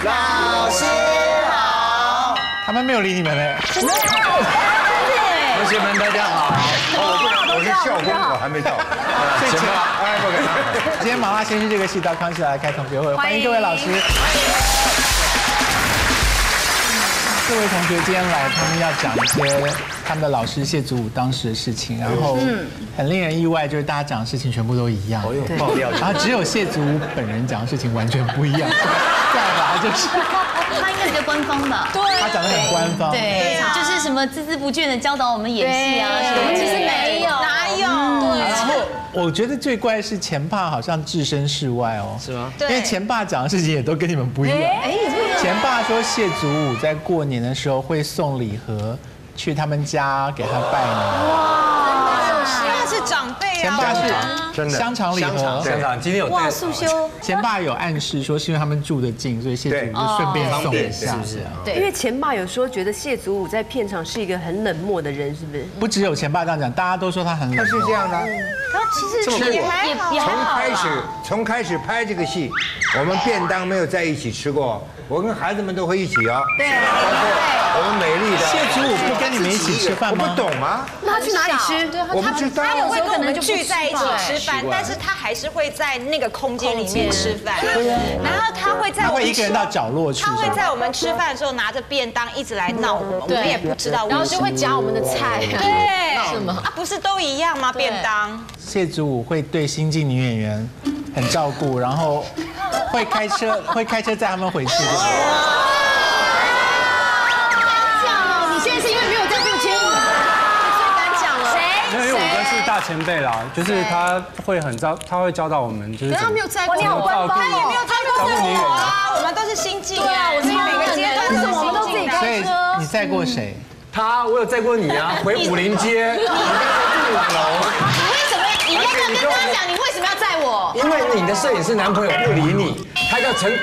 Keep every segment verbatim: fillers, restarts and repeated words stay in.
老师好。 他们没有理你们嘞。 同学们大家好。 我是校工，我还没到。 前吧，哎，不可能。今天麻辣鲜师这个戏到康熙来开同学会，欢迎各位老师。各位同学今天来，他们要讲一些他们的老师谢祖武当时的事情，然后很令人意外，就是大家讲的事情全部都一样， 爆料， 然后只有谢祖武本人讲的事情完全不一样。干嘛就是？ 他应该比较官方吧？ 对，他讲的很官方， 对，就是什么孜孜不倦的教导我们演戏啊， 我们其实没有， 哪有？ 然后我觉得最怪是前爸好像置身事外哦， 是吗？ 因为前爸讲的事情也都跟你们不一样。哎，前爸说谢祖武在过年的时候会送礼盒去他们家给他拜年。 哇，那是长辈啊。 前爸是真的香肠礼盒， 香肠今天有带。 素修。 前爸有暗示说是因为他们住得近，所以谢祖武就顺便送一下，是不是？ 对，因为前爸有说觉得谢祖武在片场是一个很冷漠的人，是不是？ 不只有前爸这样讲，大家都说他很冷漠。 他是这样的。 他其实也还好， 从开始从开始拍这个戏，我们便当没有在一起吃过，我跟孩子们都会一起哦。对，包括我们美丽的谢祖武不跟你们一起吃饭吗？ 我不懂啊。 那他去哪里吃？ 我不知道。 他有时候跟我们聚在一起吃饭，但是他还是会在那个空间里面吃饭。然后他会在他会一个人到角落去。 他会在我们吃饭的时候拿着便当一直来闹我们，我们也不知道为什么。 然后就会夹我们的菜。 对，是吗？啊，不是都一样吗？便当。 谢祖武会对新进女演员很照顾，然后会开车会开车载他们回去的。 你现在是因为没有在做签舞，最敢讲了。 因为我们是大前辈啦，就是他会很教，他会教导我们，就是他没有在过， 你好官方， 他也没有载过我啊，我们都是新进。对啊，我们每个阶段都是我们都自己开车。 所以你载过谁？ 他，我有载过你啊，回武林街，你住五楼。 你为什么？你要不要跟大家讲，你为什么要载我？ 因为你的摄影师男朋友不理你，他叫陈。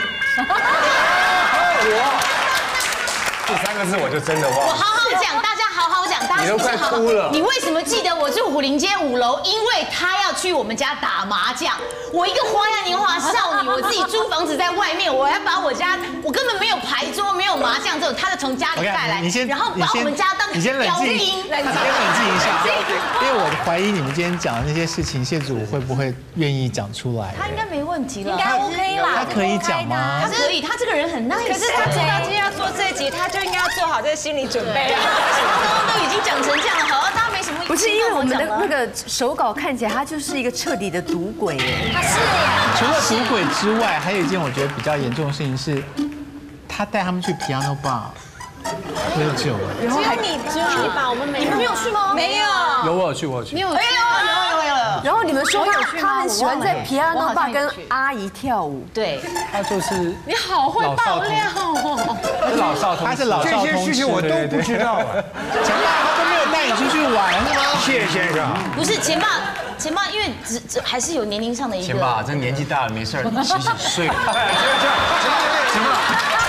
我这三个字我就真的忘了。 我好好讲，大家好好讲，大家你都快哭了。 你为什么记得我住虎林街五楼？因为他要去我们家打麻将。我一个花样年华少女，我自己租房子在外面，我要把我家，我根本没有牌桌，没有麻将，这种他就从家里带来， 你先， 然后把我们家当你先冷静， 你先冷静一下，因为我怀疑你们今天讲的那些事情，谢祖武会不会愿意讲出来？ 他应该没问题了， 应该 OK 啦。 他可以讲吗？ 他可以，他这个人很 nice。 可是他知道今天要做这一集，他就应该要做好这个心理准备啊。 刚刚都已经讲成这样了，好，大家没什么。 不是因为我们的那个手稿看起来，他就是一个彻底的赌鬼耶。 他是呀。 除了赌鬼之外，还有一件我觉得比较严重的事情是，他带他们去 piano bar 喝酒。 然后还你只有你吧，我们没有。你们没有去吗？ 没有。 有我有去，我有去。 你有？哎有有有有。 然后你们说他他很喜欢在 piano bar 跟阿姨跳舞。 对。 他就是你好会爆料哦。 是老少通， 他是老少通吃。 这些事情我都不知道啊。 前爸他都没有带你出去玩是吗？ 谢先生。 不是前爸。前爸，因为只只还是有年龄上的一个。 前爸，这年纪大了没事，洗洗睡。行了，行了。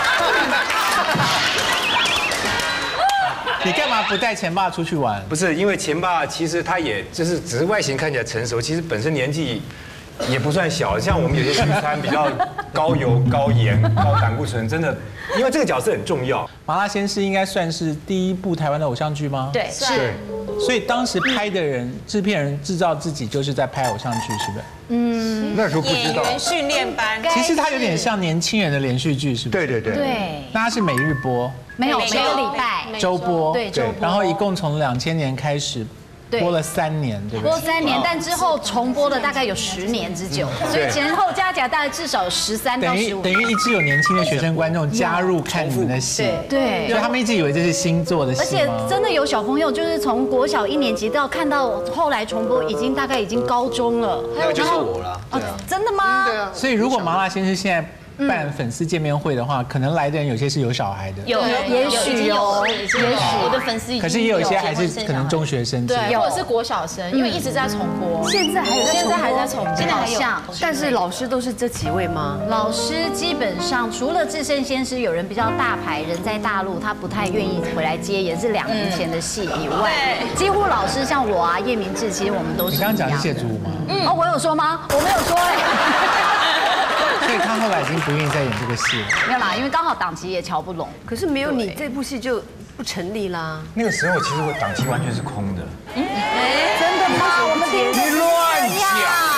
你干嘛不带前爸出去玩？ 不是，因为前爸其实他也就是只是外形看起来成熟，其实本身年纪也不算小。像我们有些西餐比较高油、高盐、高胆固醇，真的，因为这个角色很重要。 麻辣鲜师应该算是第一部台湾的偶像剧吗？ 对， 是。 所以当时拍的人、制片人制造自己就是在拍偶像剧，是不是？ 嗯，那时候不知道。 演员训练班， 其实它有点像年轻人的连续剧，是不是？ 对对对。 对。 那它是每日播， 没有每个礼拜周播， 对周播。 然后一共从两千年开始。播了三年，对不对？ 播三年，但之后重播的大概有十年之久，所以前后加起来大概至少有十三到十五。 等于一直有年轻的学生观众加入看你们的戏， 对， 所以他们一直以为这是新做的戏。 而且真的有小朋友，就是从国小一年级到看到后来重播，已经大概已经高中了。 那个就是我了，对啊。 真的吗？ 对啊。 所以如果麻辣鲜师现在办粉丝见面会的话，可能来的人有些是有小孩的， 有， 也许有， 也许我的粉丝已经， 可是也有一些还是可能中学生， 对，或者是国小生，因为一直在重播。 现在还有， 现在还在重播， 现在还有。 但是老师都是这几位吗？ 老师基本上除了至圣先师有人比较大牌，人在大陆，他不太愿意回来接，也是两年前的戏以外，几乎老师像我啊、叶明志，其实我们都是。 你刚刚讲是谢祖武吗？ 嗯。哦，我有说吗？我没有说哎。 所以他后来已经不愿意再演这个戏了。 没有啦，因为刚好档期也瞧不拢。 可是没有你这部戏就不成立啦。 那个时候其实我档期完全是空的。 哎，真的吗？我们你乱讲，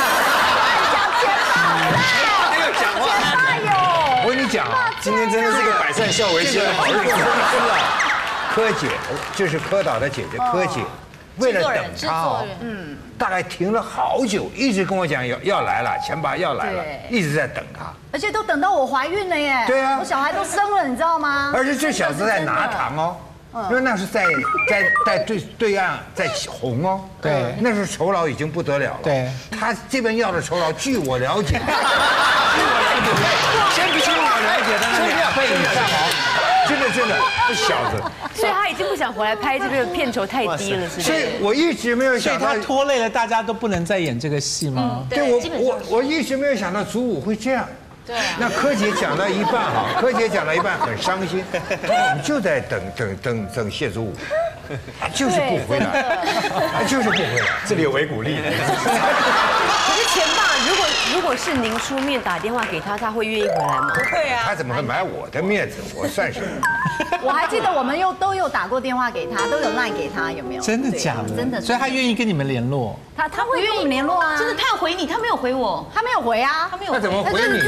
还有讲话。 我跟你讲啊， 今天真的是个百善孝为先的好日子。 柯姐就是柯导的姐姐，柯姐为了等他哦，嗯，大概停了好久，一直跟我讲要要来了，钱爸要来了，一直在等他。 而且都等到我怀孕了耶。 对啊， 我小孩都生了，你知道吗？ 而且这小子在拿糖哦。因为那是在在在对对岸在红哦， 对， 那时候酬劳已经不得了了。 对， 他这边要的酬劳，据我了解，据我了解，先据我了解，他是两倍以上哦，真的真的，这小子。 所以他已经不想回来拍这个片酬太低了，是不是？ 所以我一直没有所以想到他拖累了大家都不能再演这个戏吗？ 对我我我一直没有想到祖武会这样。对，那柯姐讲到一半哈，柯姐讲到一半很伤心，我们就在等等等等谢祖武，他就是不回来，他就是不回来， 这里有维骨力。 可是钱爸，如果如果是您出面打电话给他，他会愿意回来吗？ 对啊， 他怎么会买我的面子？我算什么？ 我还记得我们又都有打过电话给他，都有赖给他，有没有？ 真的假的？ 真的。 所以他愿意跟你们联络。 他他会跟我们联络啊。 真的，他有回你，他没有回我， 他没有回啊， 他没有那怎么回你呢？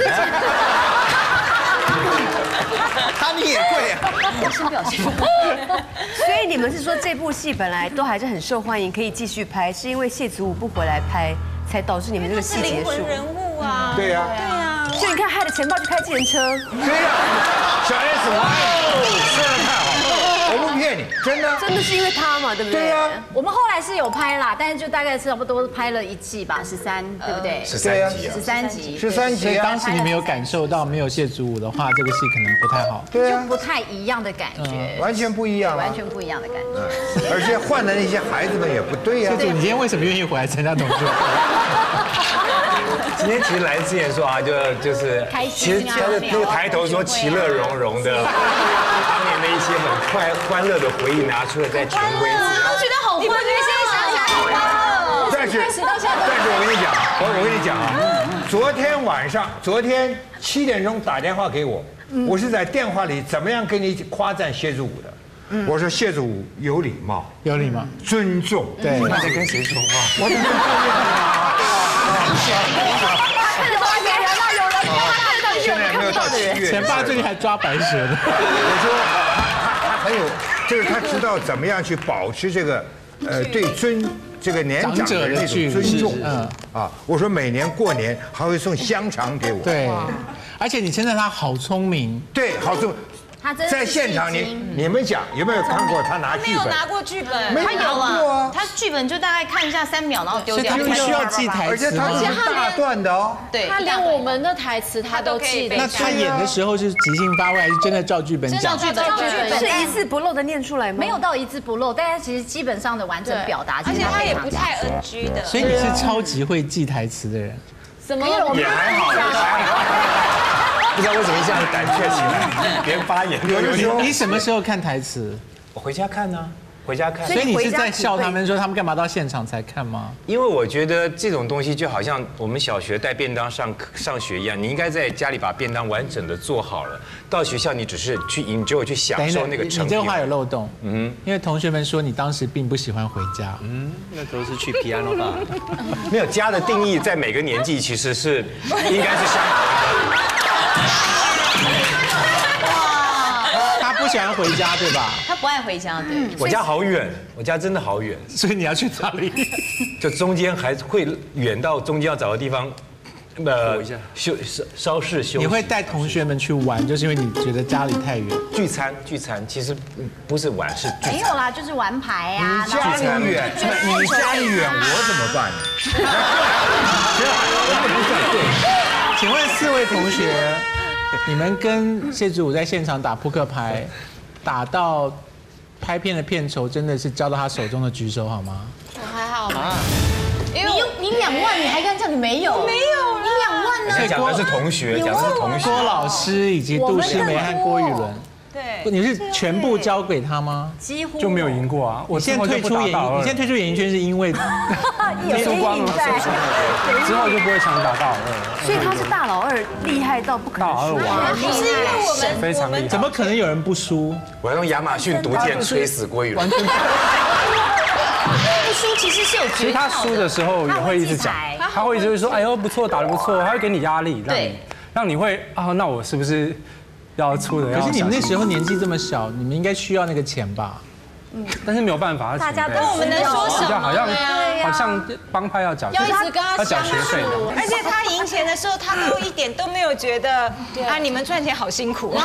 他你也会啊？ 新表情。 所以你们是说这部戏本来都还是很受欢迎，可以继续拍，是因为谢祖武不回来拍，才导致你们这个戏结束。 灵魂人物啊。 对呀， 对啊。 所以你看，害得钱爸去开计程车。 对呀，小 S，我说的太好了，我不骗你，真的。 真的是因为他嘛，对不对？ 对呀， 我们后来是有拍啦，但是就大概是差不多拍了一季吧，十三，对不对？ 十三集啊， 十三集， 十三集啊所以当。时你们有感受到没有谢祖武的话，这个戏可能不太好。 对啊， 就不太一样的感觉， 完全不一样啊完。全不一样的感觉。 而且换的那些孩子们也不对呀。 谢祖，你今天为什么愿意回来参加董事会？ 今天其实来之前说啊，就就是，其实他的那个抬头说其乐融融的，当年的一些很快欢乐的回忆拿出来在权威。 我觉得好欢乐， 但是但是我跟你讲，我我跟你讲啊，昨天晚上，昨天七点钟打电话给我，我是在电话里怎么样跟你夸赞谢祖武的。我说谢祖武有礼貌， 有礼貌， 尊重。 对， 他在跟谁说话？ 我在看得到别人了，有人看得到现在没有到七月。 前爸最近还抓白蛇呢。 我说他他他很有，就是他知道怎么样去保持这个呃对尊这个年长的人这种尊重。嗯啊，我说每年过年还会送香肠给我。 对，而且你称赞他好聪明。 对，好聪明。 他真的在现场，你你们讲有没有看过他拿他没剧本？ 有拿过剧本， 没他有过啊啊，他剧本就大概看一下三秒，然后丢掉。 所以他不需要记台而且他词吗？ 是大段的哦。 对， 他连我们的台词他都记得。 那他演的时候是即兴发挥，还是真的照剧本讲？ 剧本是一字不漏的念出来吗？ 没有到一字不漏，但是其实基本上的完整表达， 而且他也不太 N G 的。 所以你是超级会记台词的人。 什么？ 也还好，也还好。不知道为什么一下子胆怯起来，连发言都有点。 你什么时候看台词？ 我回家看呢，回家看。 所以你是在笑他们说他们干嘛到现场才看吗？ 因为我觉得这种东西就好像我们小学带便当上上学一样，你应该在家里把便当完整的做好了，到学校你只是去 enjoy 去享受那个成品。 你这个话有漏洞，嗯，因为同学们说你当时并不喜欢回家， 嗯，那都是去 piano 吧。 没有家的定义，在每个年纪其实是应该是相同的。 他不喜欢回家，对吧？ 他不爱回家，对。 我家好远，我家真的好远， 所以你要去哪里？ 就中间还会远到中间要找个地方，呃，休稍稍事休息。 你会带同学们去玩，就是因为你觉得家里太远。 聚餐聚餐，其实不是玩，是聚餐。 没有啦，就是玩牌啊。 你家里远，你家里远，我怎么办呢？这不算对。 请问四位同学，你们跟谢祖武在现场打扑克牌，打到拍片的片酬真的是交到他手中的举手好吗？ 我还好啊，你有你两万，你还敢叫你没有？ 没有， 你两万呢？ 讲的是同学，讲的是同学。 郭老师以及杜诗梅和郭玉伦， 对， 你是全部交给他吗？ 几乎就没有赢过啊。我现在退出演艺，你现在退出演艺圈是因为输光了， 之后就不会想打大老二。 所以他是大老二，厉害到不可能输。 大老二王， 不是因为我们非常厉害。 怎么可能有人不输？ 我要用亚马逊毒箭吹死郭宇。 完全。 不输其实是有其实他输的时候也会一直讲，他会一直说，哎呦不错，打得不错，他会给你压力，让你让你会啊，那我是不是要出的？ 可是你们那时候年纪这么小，你们应该需要那个钱吧？ 嗯，但是没有办法， 大家都我们能说什么？ 好像好像帮派要缴， 要一直跟他缴学费的。 而且他赢钱的时候，他都一点都没有觉得啊，你们赚钱好辛苦。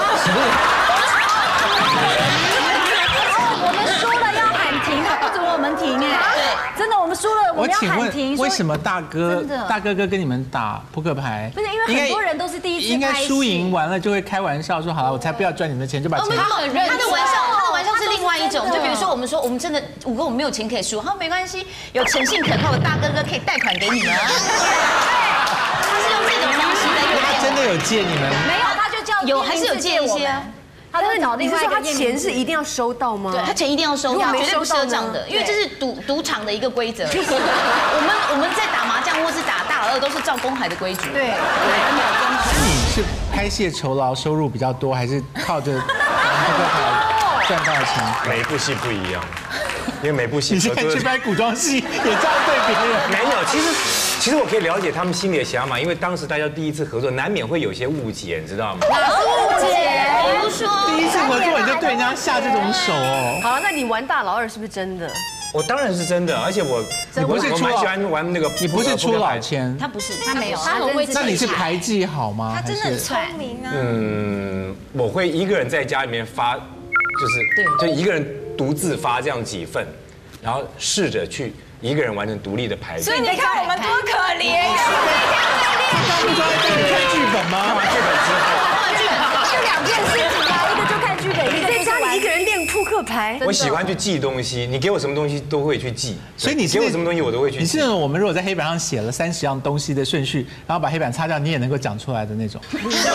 我们输了要喊停，他不准我们停哎。对，真的，我们输了我们要喊停。 为什么大哥大哥哥跟你们打扑克牌？ 不是因为很多人都是第一次拍戏， 应该输赢完了就会开玩笑说好了，我才不要赚你们的钱，就把钱。 他很认真，他的玩笑，他的玩笑是另外一种，就比如说我们说我们真的五个我们没有钱可以输，他说没关系，有诚信可靠的大哥哥可以贷款给你们。他是用这种方式的， 他真的有借你们？ 没有，他就叫有还是有借一些。 他是找你是说他钱是一定要收到吗？ 对，他钱一定要收到，绝对不赊账的，因为这是赌赌场的一个规则。我们我们在打麻将或是打大老二都是照公海的规矩。 对， 那你是拍戏酬劳收入比较多，还是靠着扑克牌赚到的钱？ 每一部戏不一样，因为每部戏你现在去拍古装戏也这样对别人？ 没有，其实其实我可以了解他们心里的想法，因为当时大家第一次合作，难免会有些误解，你知道吗？ 误解， 比如说第一次合作你就对人家下这种手哦。 好了，那你玩大老二是不是真的？ 我当然是真的，而且我你不是出我蛮喜欢玩那个， 你不是出老千， 他不是， 他没有， 他很会。 那你是牌技好吗？ 他真的很聪明啊。 嗯，我会一个人在家里面发，就是就一个人独自发这样几份，然后试着去一个人完成独立的牌。 所以你看我们多可怜呀！ 他不知道在看剧本吗？ 剧本之后。 就两件事情啊，一个就看剧本，一个在家里一个人练扑克牌。 我喜欢去记东西，你给我什么东西都会去记， 所以你给我什么东西我都会去记。 你是那种我们如果在黑板上写了三十样东西的顺序，然后把黑板擦掉，你也能够讲出来的那种。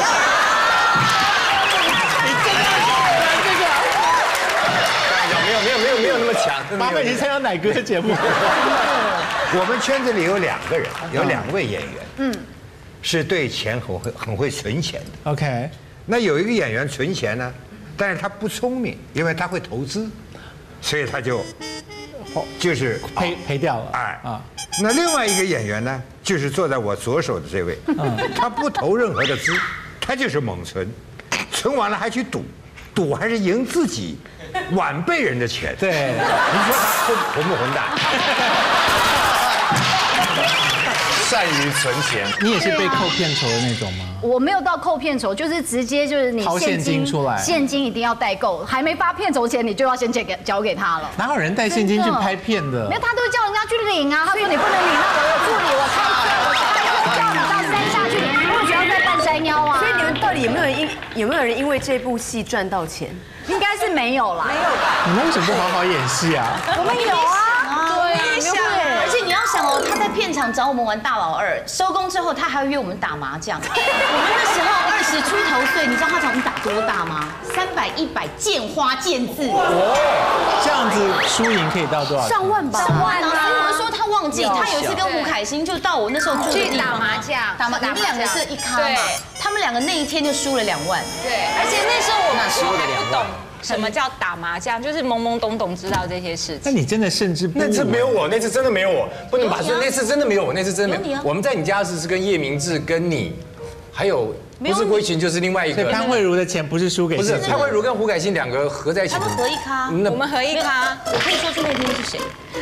没有没有没有没有那么强。 麻烦你参加奶哥的节目。 我们圈子里有两个人，有两位演员，嗯，是对钱很会很会存钱的。 OK， 那有一个演员存钱呢，但是他不聪明，因为他会投资，所以他就就是赔赔掉了。 哎啊， 那另外一个演员呢，就是坐在我左手的这位，他不投任何的资，他就是猛存，存完了还去赌，赌还是赢自己晚辈人的钱。 对， 你说他混混不混蛋？ 善于存钱， 你也是被扣片酬的那种吗？ 我没有到扣片酬，就是直接就是你掏现金出来， 现金一定要代购，还没发片酬前你就要先借给交给他了。 哪有人带现金去拍片的？ 没有，他都叫人家去领啊。他说你不能领，那我有助理，我开车，我开车叫你到山下去领，不需要再扮山腰啊。 所以你们到底有没有人因有没有人因为这部戏赚到钱？ 应该是没有啦。没有吧？ 你们为什么不好好演戏啊？ 我们有啊。 对，想，而且你要想哦，他在片场找我们玩大老二，收工之后他还要约我们打麻将。我们那时候二十出头岁，你知道他找我们打多大吗？三百、一百，见花见字。 哦，这样子输赢可以到多少？ 上万吧。 上万啊！所以我们说他忘记，他有一次跟胡凯欣就到我那时候住的地方去打麻将， 打麻，你们两个是一咖嘛？ 对， 他们两个那一天就输了两万。 对，而且那时候我们我还不懂什么叫打麻将，就是懵懵懂懂知道这些事情。 那你真的甚至那次没有我，那次真的没有我，不能把说那次真的没有我，那次真的没有。我们在你家时是跟叶明志跟你，还有不是郭群就是另外一个。 潘慧茹的钱不是输给不是潘慧茹跟胡凯欣两个合在一起， 他们合一咖， 我们合一咖， 我可以说出那天是谁。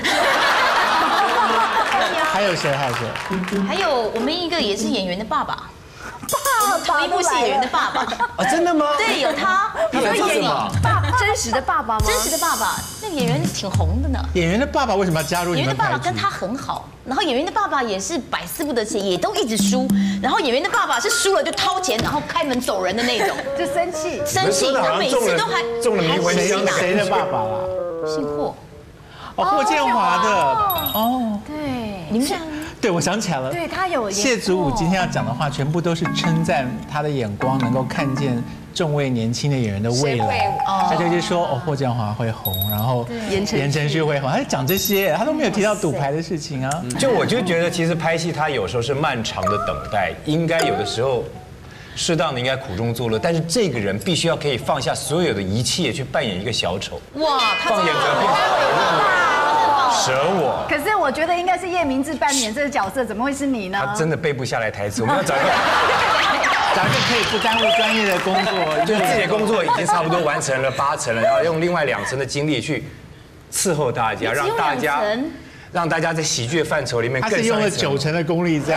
还有谁？还有谁？ 还有我们一个也是演员的爸爸。 同一部戏演员的爸爸啊，真的吗？ 对，有他。 你说演爸真实的爸爸吗？ 真实的爸爸，那个演员挺红的呢。 演员的爸爸为什么要加入你们？ 演员的爸爸跟他很好，然后演员的爸爸也是百思不得其解，也都一直输。然后演员的爸爸是输了就掏钱，然后开门走人的那种， 就生气。 生气，他每次都还中了迷魂香的。 谁的爸爸啦？ 姓霍。 哦，霍建华的。哦， 对， 你们是。 对，我想起来了。 对他有谢祖武今天要讲的话，全部都是称赞他的眼光能够看见众位年轻的演员的未来，他就说哦，霍建华会红，然后言承旭会红，他就讲这些，他都没有提到赌牌的事情啊。 就我就觉得，其实拍戏它有时候是漫长的等待，应该有的时候。适当的应该苦中作乐，但是这个人必须要可以放下所有的一切去扮演一个小丑。哇，放眼隔壁，舍我。 可是我觉得应该是叶明志扮演这个角色，怎么会是你呢？ 他真的背不下来台词，我们要找一个找一个可以不耽误专业的工作， 就是自己的工作已经差不多完成了八成了，然后用另外两成的精力去伺候大家，让大家让大家在喜剧的范畴里面更上一层。 他是用了九成的功力在。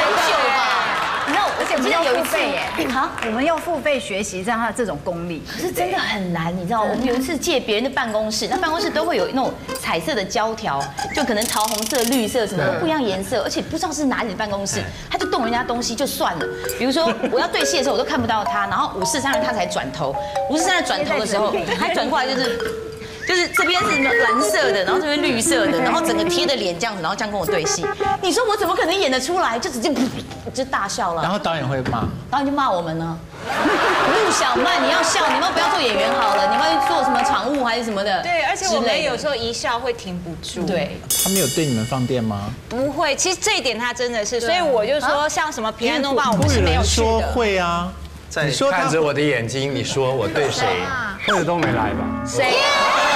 而且我们要付费耶，好，我们要付费学习这样他的这种功力。 可是真的很难，你知道，我们有一次借别人的办公室，那办公室都会有那种彩色的胶条，就可能桃红色、绿色什么的不一样颜色，而且不知道是哪里的办公室，他就动人家东西就算了。比如说我要对戏的时候，我都看不到他，然后五四三二他才转头，五四三二转头的时候，他转过来就是。就是这边是蓝色的，然后这边绿色的，然后整个贴着脸这样子，然后这样跟我对戏。你说我怎么可能演得出来？就直接就大笑了。 然后导演会骂， 导演就骂我们呢。陆小曼，你要笑，你们不要做演员好了，你们要做什么常务还是什么的？ 对，而且我们有时候一笑会停不住。 对， 他没有对你们放电吗？ 不会，其实这一点他真的是，所以我就说像什么平安诺爸，我们是没有去的。 说会啊。 你说看着我的眼睛，你说我对谁？ 或者都没来吧？ 谁呀？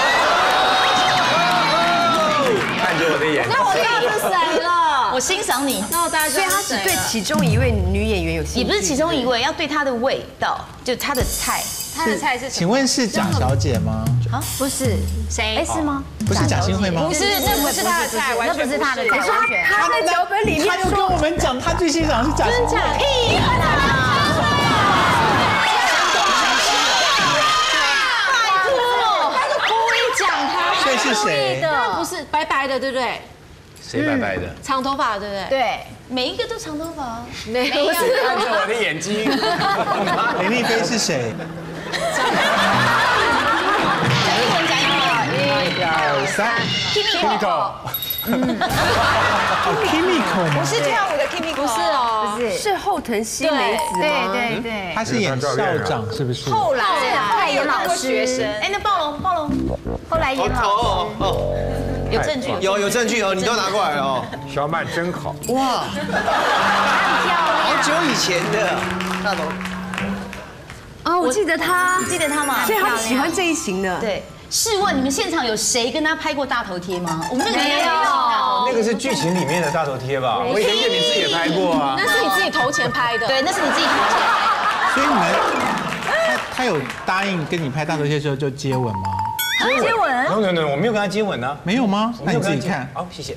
看着我的眼睛， 那我知道是谁了。 我欣赏你。 那大家所以他只对其中一位女演员有兴趣， 也不是其中一位，要对她的味道，就她的菜。 她的菜是什么？ 请问是蒋小姐吗？ 啊，不是， 谁？ 哎，是吗？ 不是贾欣慧吗？ 不是，那不是她的菜，完全不是她的菜，完全。 他在脚本里面他就跟我们讲，他最欣赏是贾欣慧。 屁呀！ 所以是谁？ 不是白白的，对不对？ 谁白白的？ 长头发，对不对？ 对， 每一个都长头发。 没有， 看着我的眼睛。 林丽菲是谁？一二三 ，Kimiko。 Kimiko 不是跳舞的 Kimiko， 不是哦， 不是是后藤希美子吗？ 对对对， 他是演校长是不是？ 后来后来演老学生。 哎，那暴龙暴龙， 后来演老师。 有证据， 有有证据哦，你都拿过来了哦。 小曼真好， 哇，好久以前的那种。 哦，我记得他， 记得他吗？ 所以他喜欢这一型的。 对。试问你们现场有谁跟他拍过大头贴吗？我们那个没有， 那个是剧情里面的大头贴吧？我以前叶明志也拍过啊。 那是你自己投钱拍的。 对，那是你自己投钱拍的。 所以你们，他他有答应跟你拍大头贴的时候就接吻吗？ 接吻 ？No No No， 我没有跟他接吻啊。 没有吗？那你自己看。 好，谢谢。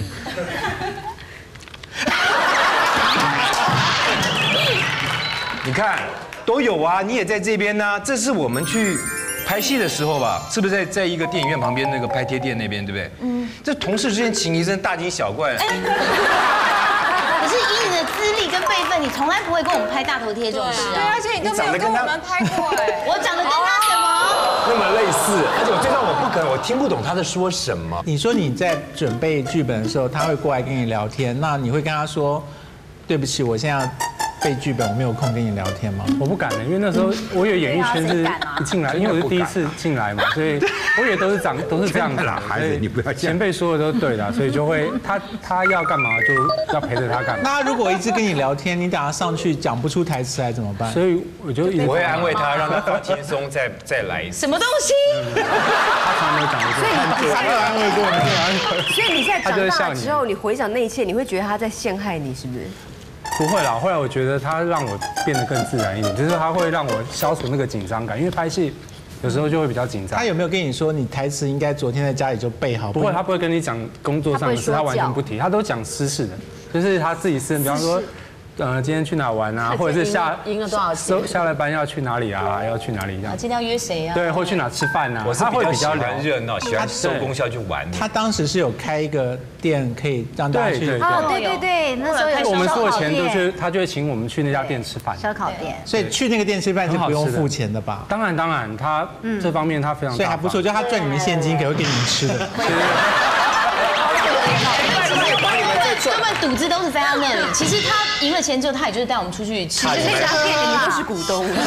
你看都有啊，你也在这边呢。这是我们去拍戏的时候吧，是不是在在一个电影院旁边那个拍贴店那边，对不对？嗯。这同事之间情谊真的大惊小怪。可是以你的资历跟辈分，你从来不会跟我们拍大头贴这种事啊。 对，而且你都没有跟我们拍过哎。 我长得跟他什么？ 那么类似，而且我最让我不可能，我听不懂他在说什么。 你说你在准备剧本的时候，他会过来跟你聊天，那你会跟他说，对不起，我现在背剧本，我没有空跟你聊天吗？ 我不敢的，因为那时候我以为演艺圈是一进来，因为我是第一次进来嘛，所以我以为都是长都是这样子。 孩子，你不要前辈说的都是对的，所以就会他他要干嘛就要陪着他干嘛。 那如果一直跟你聊天，你等下上去讲不出台词来怎么办？ 所以我就我会安慰他，让他放轻松，再再来一次。 什么东西？ 他从来没有讲过这个， 他没有安慰过你。 所以你现在长大之后，你回想那一切，你会觉得他在陷害你，是不是？ 不会啦，后来我觉得他让我变得更自然一点，就是他会让我消除那个紧张感，因为拍戏有时候就会比较紧张。 他有没有跟你说你台词应该昨天在家里就背好？ 不会，他不会跟你讲工作上的事，他完全不提，他都讲私事的，就是他自己私人，比方说。呃，今天去哪玩啊？或者是下赢了多少钱？ 下了班要去哪里啊？要去哪里这样？ 今天要约谁啊？ 对，或去哪吃饭啊？ 我是比较喜欢热闹，喜欢收工下去玩。 他当时是有开一个店，可以让大家去。 哦，对对对，那时候有我们所有钱都是他就会请我们去那家店吃饭。 烧烤店。 所以去那个店吃饭是不用付钱的吧？ 当然当然，他这方面他非常。 所以还不错，就他赚你们现金，可会给你们吃的。 把你们在根本赌资都是在他那里。其实他赢了钱之后，他也就是带我们出去吃。 其实这家店你们都是股东，真的。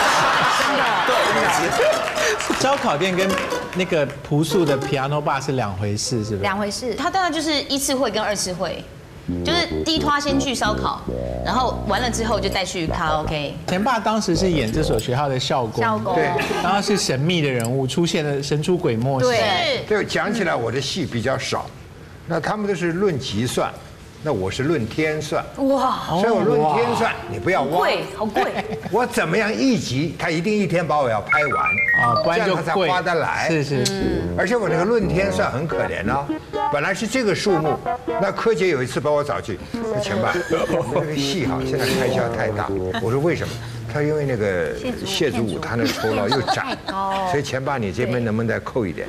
烧烤店跟那个朴素的 piano bar 是两回事，是不是？ 两回事。 他大概就是一次会跟二次会。就是第一拖先去烧烤，然后完了之后就带去卡拉 OK。 田爸当时是演这所学校的校工， 校工对， 然后是神秘的人物，出现了神出鬼没。 对， 对，讲起来我的戏比较少，那他们都是论级算，那我是论天算。哇，所以我论天算，你不要忘。 贵，好贵。 我怎么样一集，他一定一天把我要拍完啊，不然就这样他才划得来。 是是是， 而且我那个论天算很可怜啊，本来是这个数目，那柯洁有一次把我找去，说前辈，那个戏哈现在开销太大。我说为什么？他因为那个谢祖武他那酬劳又涨，所以前爸你这边能不能再扣一点？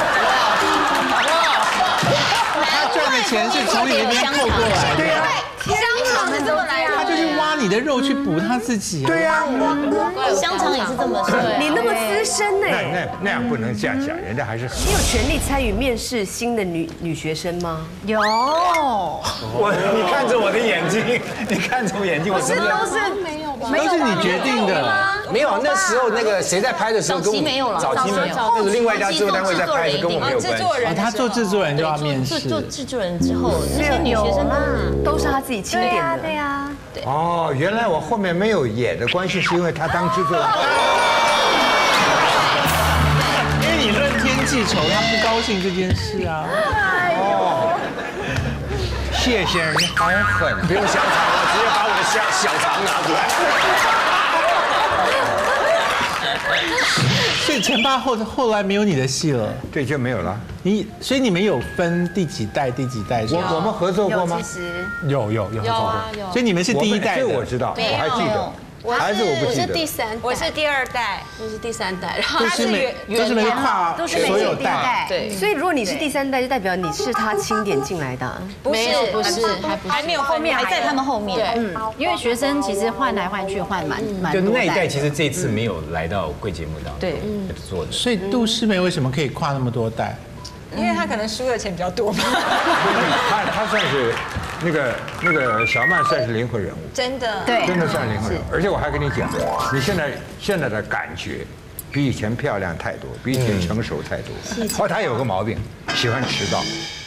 他赚的钱是从你那边扣过来的。 对呀。 香肠是这么来的， 他就是挖你的肉去补他自己。 对呀， 香肠也是这么说。 你那么资深呢？ 那那那样不能这样讲，人家还是。 你有权利参与面试新的女女学生吗？ 有。 我你看着我的眼睛，你看着我眼睛，我真的都是没有吧？ 都是你决定的。 没有，那时候那个谁在拍的时候， 早期没有了， 早期没有，那是另外一家制作单位在拍的，跟我没有关系。 他做制作人就要面试。 做制作人之后，那些女学生都是他自己钦点的。 对呀。 哦，原来我后面没有演的关系，是因为他当制作人。 因为你论天记仇，他不高兴这件事啊。 哦，谢先生，你好狠！ 不用香肠了，直接把我的香小肠拿出来。 所以前爸后后来没有你的戏了， 对，就没有了。 你所以你们有分第几代第几代？ 我我们合作过吗？ 其实有有有有啊有。 所以你们是第一代的， 这我知道，我还记得。孩子我不我是记得。 第三代， 我是第二代， 我是第三代，然后都是每都是每跨所有代。 对， 所以如果你是第三代，就代表你是他钦点进来的。 没有不是还不是还没有后面还在他们后面。 对， 嗯，因为学生其实换来换去换蛮蛮就多那一代其实这次没有来到贵节目当中， 对做的。 所以杜诗梅为什么可以跨那么多代？ 因为他可能输的钱比较多嘛。 他他算是那个那个小曼算是灵魂人物， 真的。 对， 真的算灵魂人物。而且我还跟你讲，你现在现在的感觉比以前漂亮太多，比以前成熟太多。哦，他有个毛病，喜欢迟到。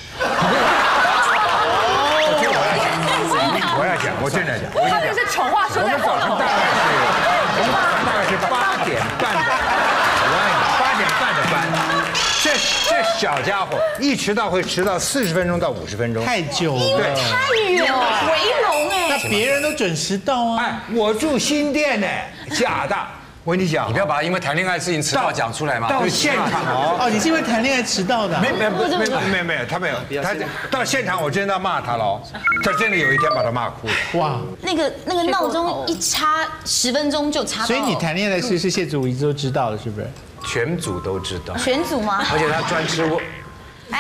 我听我要讲，我要讲，我真的讲。 他这是丑话说在后头。 大概是，我们早上大概是八点半的，我告诉你，八点半的班。这这小家伙一迟到会迟到四十分钟到五十分钟， 太久了， 太远了，回笼哎。 那别人都准时到啊。 哎，我住新店呢，假的。我跟你讲， 你不要把因为谈恋爱的事情迟到讲出来嘛。 到现场哦， 哦，你是因为谈恋爱迟到的？ 没没没没没没有，他没有，他到现场我真的要骂他了哦，他真的有一天把他骂哭了。 哇， 那个那个闹钟一插十分钟就插到。 所以你谈恋爱的事是谢祖武一直都知道的，是不是？ 全组都知道， 全组吗？ 而且他专吃我。 哎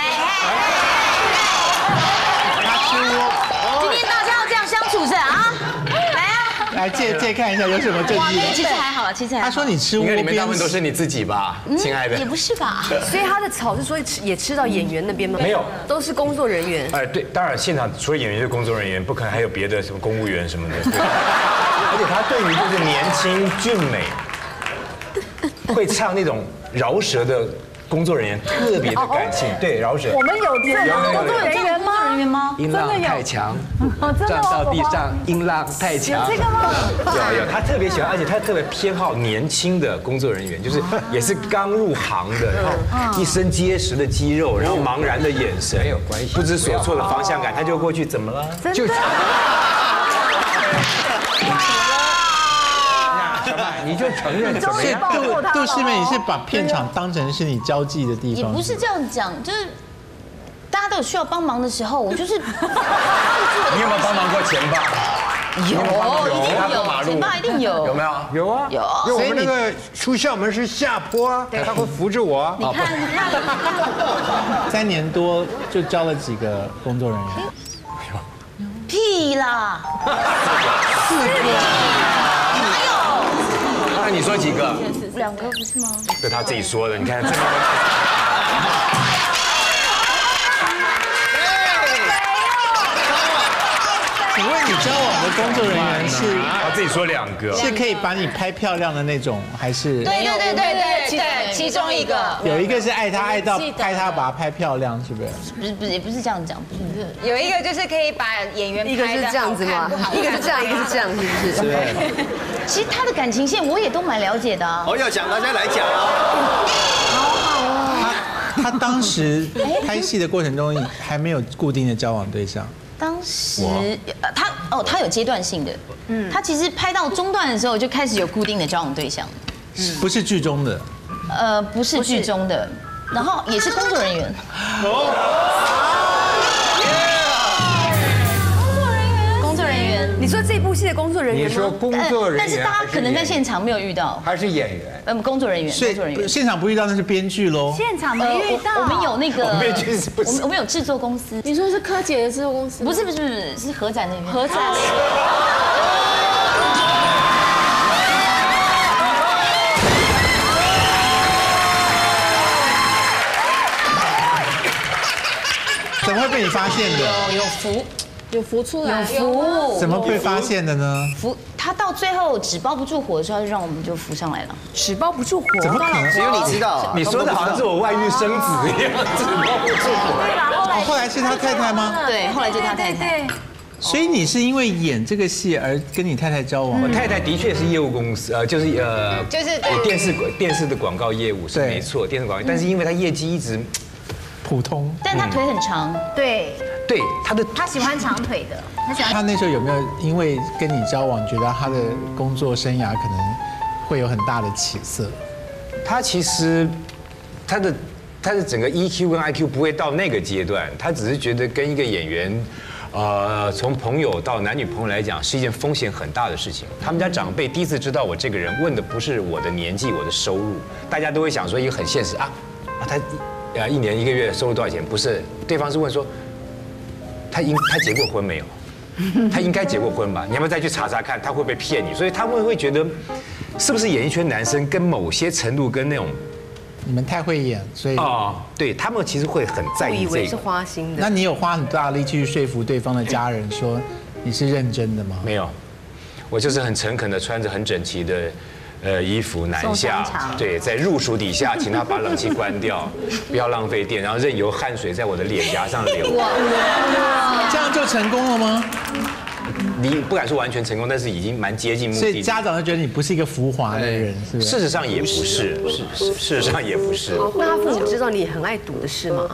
他吃我。今天大家要这样相处着啊！来啊！ 来借借看一下有什么证据。 其实还好，其实还好。 他说你吃窝边， 应该里面大部分都是你自己吧，亲爱的。 也不是吧？ 所以他的草是说也吃到演员那边吗？ 没有， 都是工作人员。 哎，对，当然现场除了演员就是工作人员，不可能还有别的什么公务员什么的。而且他对于就是年轻俊美。会唱那种饶舌的工作人员特别的感性，对饶舌。 我们有这样工作人员吗？ 人员吗？ 音浪太强，撞到地上，音浪太强。 有这个吗？ 有有，他特别喜欢，而且他特别偏好年轻的工作人员，就是也是刚入行的，然后一身结实的肌肉，然后茫然的眼神，没有关系，不知所措的方向感，他就过去怎么了？ 真的。 你就承认怎么样？ 杜杜诗梅，你是把片场当成是你交际的地方？ 也不是这样讲，就是大家都有需要帮忙的时候，我就是。你有没有帮忙过前爸？ 有，一定有，前爸一定有。 有没有？ 有啊， 有。 因为我们那个出校门是下坡啊，他会扶着我啊。 你看，你看。 三年多就交了几个工作人员？ 屁啦！ 四个。 那你说几个？ 两个不是吗？ 这他自己说的，你看这么。 请问你交往的工作人员是？ 我自己说两个， 是可以把你拍漂亮的那种，还是？ 对对对对对对，其中一个。 有一个是爱他爱到拍他把他拍漂亮，是不是？ 不是不是也不是这样讲，不是。 有一个就是可以把演员一个是这样子吗？一个是这样，一个是这样，是不是？ 对。 其实他的感情线我也都蛮了解的啊。 哦，要讲大家来讲啊。 好好哦。 他他当时拍戏的过程中还没有固定的交往对象。 当时呃他哦他有阶段性的，嗯，他其实拍到中段的时候就开始有固定的交往对象， 不是剧中的。 呃，不是剧中的，然后也是工作人员。工作人员， 你说这部戏的工作人员吗？ 你说工作人员， 但是大家可能在现场没有遇到， 还是演员？ 嗯，工作人员，工作人员， 现场不遇到那是编剧喽。 现场没遇到， 我们有那个， 编剧是不是？ 我们我们有制作公司。 你说是柯洁的制作公司？ 不是不是不是，是何展那边。 何展。 怎么会被你发现的？ 有有浮， 有浮出来， 有浮。 怎么被发现的呢？ 浮，他到最后纸包不住火的时候，就让我们就浮上来了。 纸包不住火， 怎么可能？ 只有你知道。 你说的好像是我外遇生子一样，纸包不住火。 对吧？后来后来是他太太吗？ 对，后来就是他太太。 所以你是因为演这个戏而跟你太太交往？ 我太太的确是业务公司，呃，就是呃， 就是电视电视的广告业务是没错，电视广告，但是因为她业绩一直普通， 但他腿很长， 对， 对她的他喜欢长腿的，他喜欢。 他那时候有没有因为跟你交往，觉得他的工作生涯可能会有很大的起色？ 他其实他的他的整个 E Q 跟 I Q 不会到那个阶段，他只是觉得跟一个演员。呃，从朋友到男女朋友来讲，是一件风险很大的事情。他们家长辈第一次知道我这个人，问的不是我的年纪、我的收入，大家都会想说一个很现实啊啊，他呃一年一个月收入多少钱？不是，对方是问说，他应他结过婚没有？他应该结过婚吧？你要不要再去查查看，他会不会骗你？所以他们会觉得，是不是演艺圈男生跟某些程度跟那种。 你们太会演，所以哦，对他们其实会很在意这个。 我以为是花心的。 那你有花很大的力气去说服对方的家人说你是认真的吗？ 没有，我就是很诚恳的穿着很整齐的呃衣服南下，对，在入暑底下，请他把冷气关掉，不要浪费电，然后任由汗水在我的脸颊上流。哇， 这样就成功了吗？ 你不敢说完全成功，但是已经蛮接近目的。 所以家长就觉得你不是一个浮华的人，是不是？ 事实上也不是，是是，事实上也不是。 那他父母知道你很爱赌的事吗？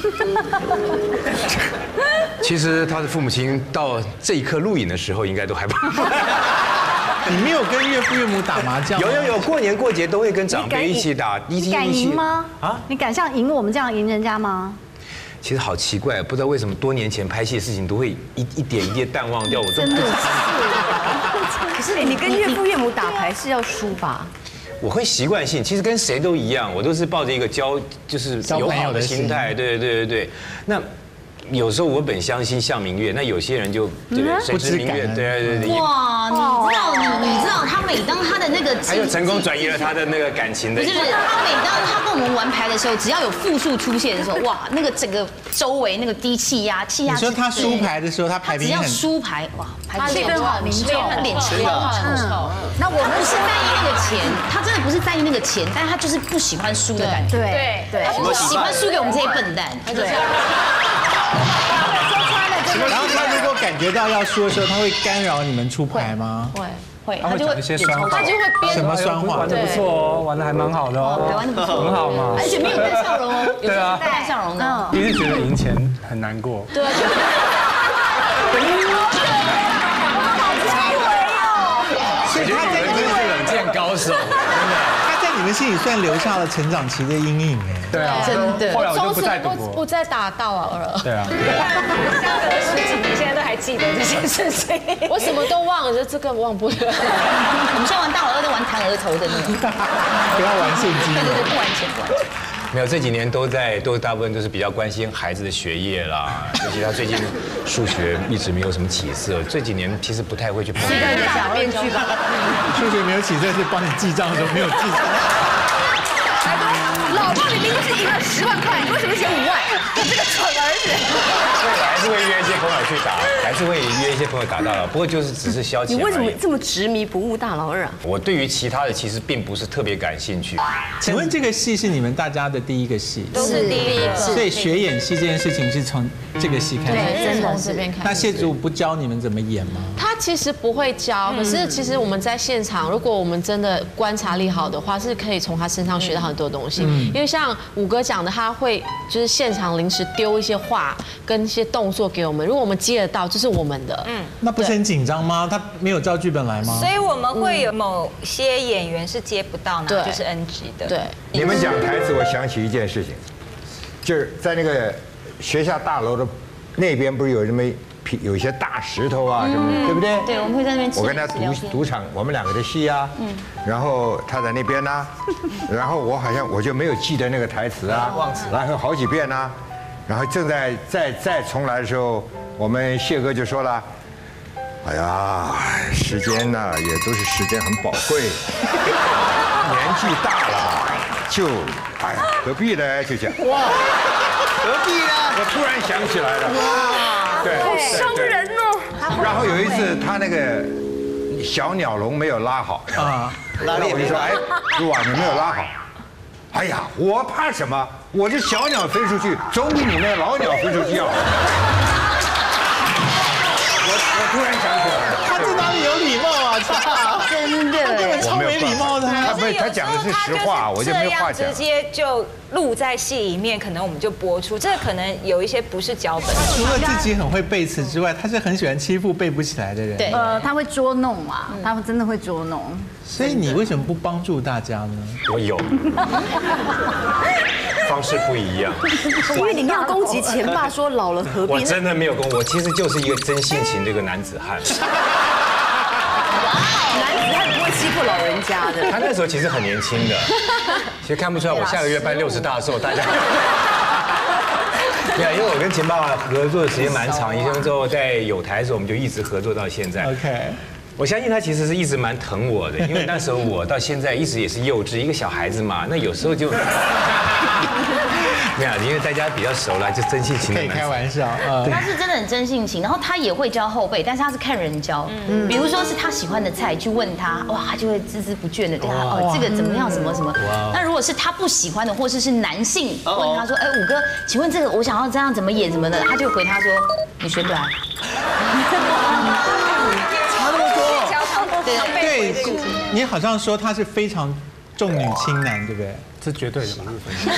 其实他的父母亲到这一刻录影的时候，应该都还不。 你没有跟岳父岳母打麻将？ 有有有，过年过节都会跟长辈一起打， 一起。你敢赢吗？啊？你敢像赢我们这样赢人家吗？ 其实好奇怪，不知道为什么多年前拍戏的事情都会一一点一点淡忘掉，我都不知道。 可是你跟岳父岳母打牌是要输吧？ 我会习惯性，其实跟谁都一样，我都是抱着一个交就是友好的心态，对对对对。那有时候我本相信向明月，那有些人就对不对？谁知明月？对对对。 哇，你知道你你知道他每当他的那个他又成功转移了他的那个感情的。 不是不是，他每当他跟我们玩牌的时候，只要有负数出现的时候，哇，那个整个周围那个低气压气压。 你说他输牌的时候，他牌只要输牌，哇， 他气氛好凝重， 脸臭臭。那我们不是在意那个钱，他真的不是在意那个钱，但是他就是不喜欢输的感觉。 对对， 他不喜欢输给我们这些笨蛋。对。 然后他如果感觉到要输的时候，他会干扰你们出牌吗？ 会会， 他就会一些酸话， 他就会编什么酸话？ 玩的不错哦，玩的还蛮好的哦， 玩的不错， 很好嘛， 而且没有带笑容哦， 对啊， 带笑容的。 一直觉得赢钱很难过。 对。 所以他在你们是冷箭高手，真的。 他在你们心里算留下了成长期的阴影哎。 对啊， 真的。 后来我就不再赌不不再打到了。 对啊。 相隔十几年，现在都还记得这件事情。 我什么都忘了，就这个忘不了。 我们现在玩大老二都玩弹额头的那种。 不要玩现金。 对对对，不玩钱，不玩钱。 没有，这几年都在，都大部分都是比较关心孩子的学业啦。尤其他最近数学一直没有什么起色，这几年其实不太会去碰。 是在假面具吧？ 数学没有起色是帮你记账的时候没有记账。 老爸明明就是赢了十万块，你为什么选五万？你这个蠢儿子！ 对，还是会约一些朋友去打，还是会约一些朋友打大佬，不过就是只是消遣而已。 你为什么这么执迷不悟大老二啊？ 我对于其他的其实并不是特别感兴趣。 请问这个戏是你们大家的第一个戏？ 都是第一个。 所以学演戏这件事情是从这个戏开始。 对，真的这边开始。 那谢祖武不教你们怎么演吗？ 他其实不会教，可是其实我们在现场，如果我们真的观察力好的话，是可以从他身上学到很多东西。因为像武哥讲的，他会就是现场临时丢一些话跟一些动作给我们，如果我们接得到，这是我们的。嗯， 那不是很紧张吗？他没有照剧本来吗？ 所以我们会有某些演员是接不到，那就是 N G 的。 对， 你们讲台词，我想起一件事情，就是在那个学校大楼的那边，不是有这么有一些大石头啊什么的，对不对？ 对，我们会在那边吃。 我跟他赌赌场，我们两个的戏啊，嗯，然后他在那边呢，然后我好像我就没有记得那个台词啊，忘词，然后好几遍呢，然后正在再再重来的时候，我们谢哥就说了。哎呀，时间呢也都是时间很宝贵，年纪大了就，哎呀，何必呢？就讲哇，何必呢？我突然想起来了，哇，对， 好伤人哦。 然后有一次他那个小鸟笼没有拉好啊，然后我就说，哎，陆啊，你没有拉好。哎呀，我怕什么？我这小鸟飞出去，总比你那个老鸟飞出去要好。我我突然想起来了， 他这哪里有礼貌啊？他真的， 超没礼貌的。 他不是他讲的是实话，我就没有话讲。 直接就录在戏里面，可能我们就播出。这可能有一些不是脚本。 除了自己很会背词之外，他是很喜欢欺负背不起来的人。 对，呃，他会捉弄嘛，他们真的会捉弄。 所以你为什么不帮助大家呢？ 我有，方式不一样。 因为你没有攻击前爸，说老了何必？ 我真的没有攻，我其实就是一个真性情的一个男子汉。 男子汉不会欺负老人家的。 他那时候其实很年轻的，其实看不出来。我下个月办六十大寿，大家。对啊，因为我跟钱爸爸合作的时间蛮长，以前之后在有台的时候，我们就一直合作到现在。 OK。 我相信他其实是一直蛮疼我的，因为那时候我到现在一直也是幼稚，一个小孩子嘛，那有时候就，没有，因为大家比较熟了，就真性情的。 可以开玩笑， 他是真的很真性情，然后他也会教后辈，但是他是看人教，比如说是他喜欢的菜，去问他，哇，他就会孜孜不倦的跟他哦，这个怎么样，什么什么。那如果是他不喜欢的，或是是男性问他说，哎，五哥，请问这个我想要这样怎么演什么的，他就回他说，你学不来。 对，你好像说他是非常重女轻男，对不对？ 这绝对的吧？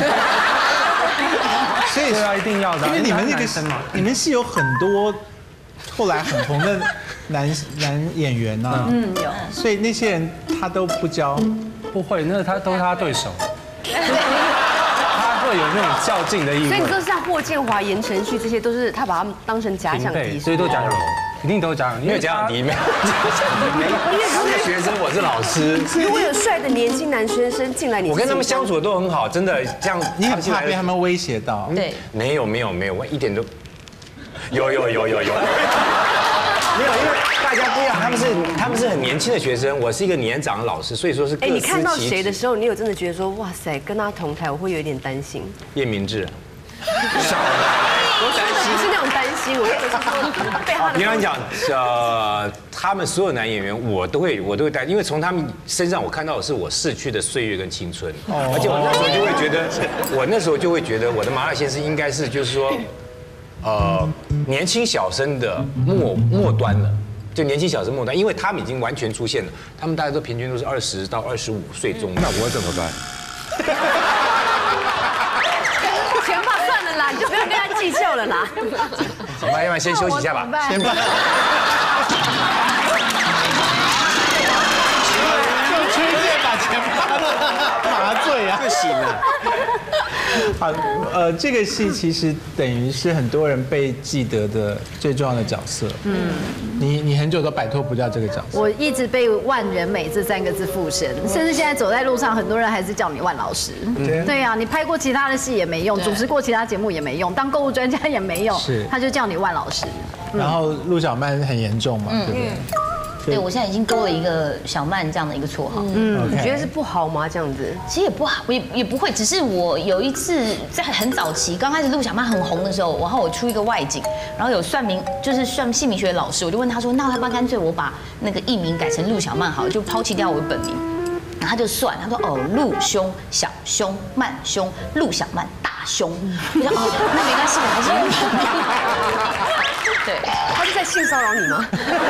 所以对啊，一定要的。 因为你们那个你们是有很多后来很红的男男演员呐，嗯，有，所以那些人他都不教， 不会，那他都是他对手。他会有那种较劲的意味。 所以你说像霍建华、言承旭这些，都是他把他们当成假想敌， 所以都假想敌。一定都假想敌， 因为假想敌没有，他是学生，我是老师。 如果有帅的年轻男学生进来，你我跟他们相处的都很好，真的这样。 你很怕被他们威胁到？ 对， 没有没有没有，我一点都有有有有有。没有，因为大家不一样，他们是他们是很年轻的学生，我是一个年长的老师，所以说是各司其职。 哎，你看到谁的时候，你有真的觉得说，哇塞，跟他同台，我会有点担心。 叶明志， 少了。 不是那种担心，我也是说被他的。 你刚讲，呃，他们所有男演员，我都会，我都会担，因为从他们身上我看到的是我逝去的岁月跟青春，而且我那时候就会觉得，我那时候就会觉得我的麻辣鲜师应该是就是说，呃，年轻小生的末末端了。就年轻小生末端，因为他们已经完全出现了，他们大家都平均都是二十到二十五岁中。 那我怎么办？ 钱爸算了啦，你就不要跟他计较了啦。 好吧，要不然先休息一下吧。 先吧。就吹电把钱爸麻醉啊， 不行了。 好，呃，这个戏其实等于是很多人被记得的最重要的角色。嗯，你你很久都摆脱不掉这个角色。 我一直被万人美这三个字附身，甚至现在走在路上，很多人还是叫你万老师。对呀，你拍过其他的戏也没用，主持过其他节目也没用，当购物专家也没用， 是， 他就叫你万老师。 然后陆小曼很严重嘛，对不对？ 对，我现在已经勾了一个小曼这样的一个绰号。 嗯，你觉得是不好吗？这样子？ 其实也不好，也也不会，只是我有一次在很早期刚开始陆小曼很红的时候，然后我出一个外景，然后有算命就是算姓名学的老师，我就问他说，那要不要干脆我把那个艺名改成陆小曼好了，就抛弃掉我的本名。然后他就算，他说哦，陆兄、小兄、曼兄、陆小曼、大兄。我说哦，那没关系，我还是对。 他是在性骚扰你吗？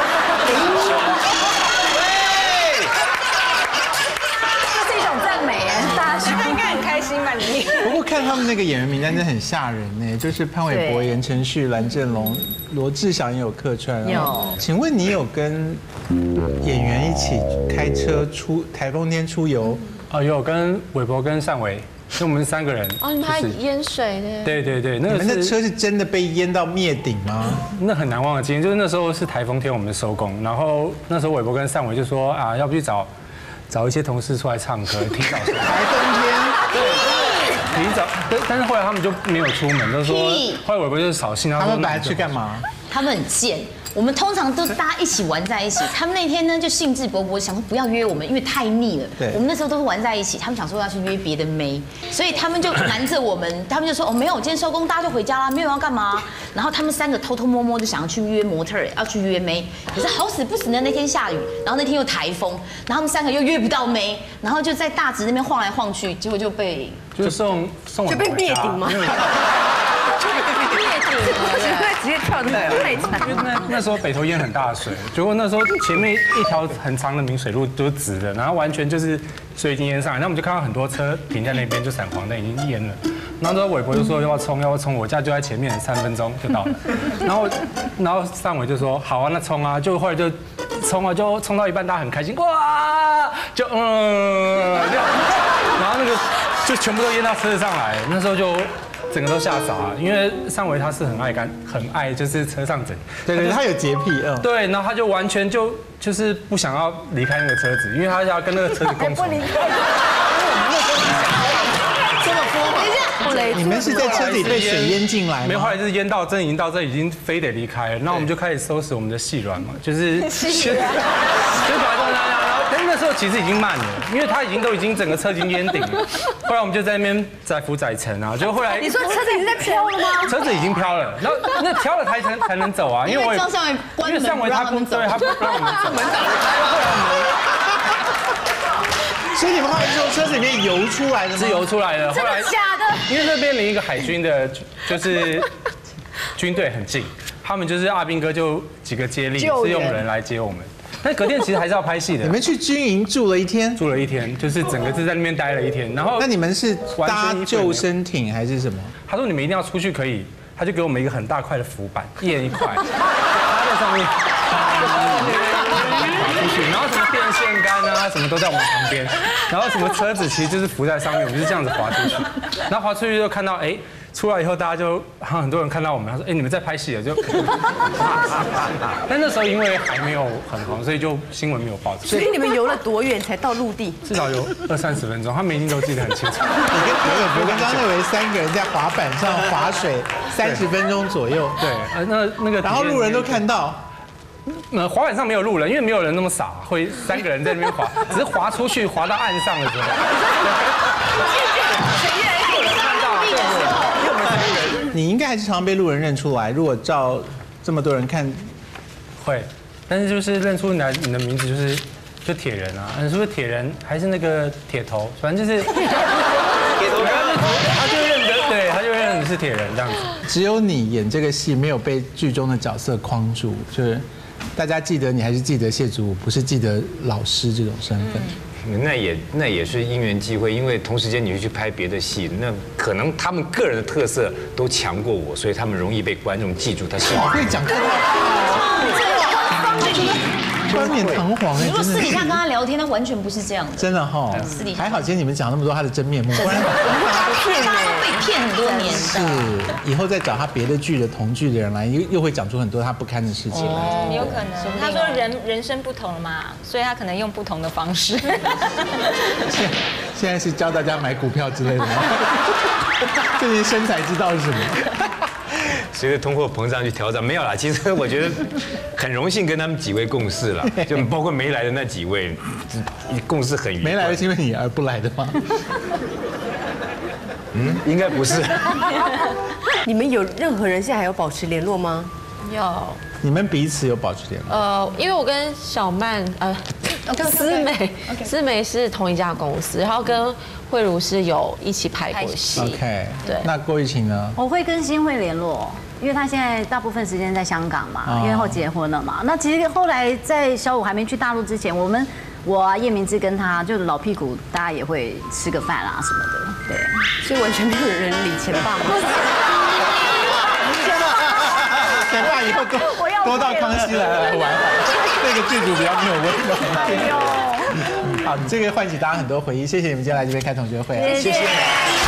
这是一种赞美哎，大兄他应该很开心吧你？ 不过看他们那个演员名单真的很吓人呢，就是潘玮柏、言承旭、蓝正龙、罗志祥也有客串。 有， 请问你有跟演员一起开车出台风天出游？ 哦，有跟玮柏跟单伟，就我们三个人。 哦，你们还淹水的？ 对对对，那你个们的车是真的被淹到灭顶吗？ 那很难忘的经验，就是那时候是台风天，我们收工，然后那时候玮柏跟单伟就说啊，要不去找找一些同事出来唱歌，提早收。 台风天， 对，提早，但但是后来他们就没有出门，都说后来玮柏就是扫兴， 他们本来去干嘛？ 他们很贱。我们通常都大家一起玩在一起，他们那天呢就兴致勃勃，想说不要约我们，因为太腻了。 对， 我们那时候都是玩在一起，他们想说要去约别的妹，所以他们就瞒着我们，他们就说哦没有，今天收工大家就回家啦，没有要干嘛。然后他们三个偷偷摸摸就想要去约模特，要去约妹，可是好死不死呢那天下雨，然后那天又台风，然后他们三个又约不到妹，然后就在大直那边晃来晃去，结果就被就送送我就被灭顶吗？直接跳的太惨。 因为那那时候北投淹很大水，结果那时候前面一条很长的明水路都是直的，然后完全就是水已经淹上来，那我们就看到很多车停在那边，就闪黄灯已经淹了。然后之后玮柏就说要不要冲，要不要冲，我家就在前面，三分钟就到了。然后然后单伟就说好啊，那冲啊，就后来就冲啊，就冲到一半大家很开心，哇，就嗯，然后那个就全部都淹到车子上来，那时候就。整个都吓傻了，因为单伟他是很爱干，很爱就是车上整， 对对，他有洁癖，嗯， 对，然后他就完全就就是不想要离开那个车子，因为他要跟那个车子共存。不离开。 这么说嘛？你们是在车子里被水淹进来吗？ 没有，后来就是淹到真已经到这，已经非得离开了，那我们就开始收拾我们的细软嘛，就是就把它拿拿。但那时候其实已经慢了，因为他已经都已经整个车已经淹顶了。后来我们就在那边载浮载沉啊，就后来你说车子已经在飘了吗？ 车子已经飘了，然后那飘了才才才能走啊， 因为张尚伟关门不让他们走， 对，他不让我们走，门打开。所以你们后来从车子里面游出来的吗？ 是游出来的， 真的假的？ 因为那边离一个海军的，就是军队很近，他们就是阿兵哥就几个接力是用人来接我们。但隔天其实还是要拍戏的。 你们去军营住了一天？ 住了一天，就是整个是在那边待了一天。然后， 那你们是搭救生艇还是什么？ 他说你们一定要出去可以，他就给我们一个很大块的浮板，一人一块，搭在上面，出去，然后什么电线杆啊，什么都在我们旁边，然后什么车子其实就是浮在上面，我们就是这样子滑出去，然后滑出去就看到哎。出来以后，大家就很多人看到我们，他说：“哎，你们在拍戏了。”就，但那时候因为还没有很红，所以就新闻没有报。 所以你们游了多远才到陆地？ 至少有二三十分钟，他们一定都记得很清楚。 你跟我跟张瑞维三个人在滑板上滑水三十分钟左右。 对，呃，那那个， 然后路人都看到。 呃，滑板上没有路人，因为没有人那么傻，会三个人在那边滑，只是滑出去滑到岸上的时候。 你应该还是常被路人认出来。如果照这么多人看， 会，但是就是认出来你的名字就是就铁人啊，你是不是铁人还是那个铁头？反正就是铁头，他就认得，对，他就认你是铁人这样子。 只有你演这个戏没有被剧中的角色框住，就是大家记得你还是记得谢祖武，不是记得老师这种身份。 那也那也是因缘际会，因为同时间你会去拍别的戏，那可能他们个人的特色都强过我，所以他们容易被观众记住他是。 好会讲客话，冠冕堂皇哎！ 如果私底下跟他聊天，他完全不是这样的。 真的哈， 私底下还好，今天你们讲那么多他的真面目，不然他被骗很多年。 是，以后再找他别的剧的同剧的人来，又又会讲出很多他不堪的事情来。 有可能，他说人人生不同了嘛，所以他可能用不同的方式。 现现在是教大家买股票之类的吗？最近生财之道是什么？ 随着通货膨胀去调整，没有啦。其实我觉得很荣幸跟他们几位共事了，就包括没来的那几位，共事很愉快。 没来的是因为你而不来的吗？ 嗯，应该不是。 你们有任何人现在还有保持联络吗？ 有。 你们彼此有保持联络？ 呃，因为我跟小曼，呃，思美，思美是同一家公司，然后跟慧茹是有一起拍过戏。 OK， 对。 那郭玉琴呢？ 我会跟新慧联络，因为他现在大部分时间在香港嘛，因为后结婚了嘛。那其实后来在小五还没去大陆之前，我们我啊叶明志跟他就老屁股，大家也会吃个饭啊什么的，对。 所以完全没有人理前爸吗？ 前爸以后多多到康熙来了来玩，那个剧组比较没有温度。好，这个唤起大家很多回忆，谢谢你们今天来这边开同学会， 谢谢。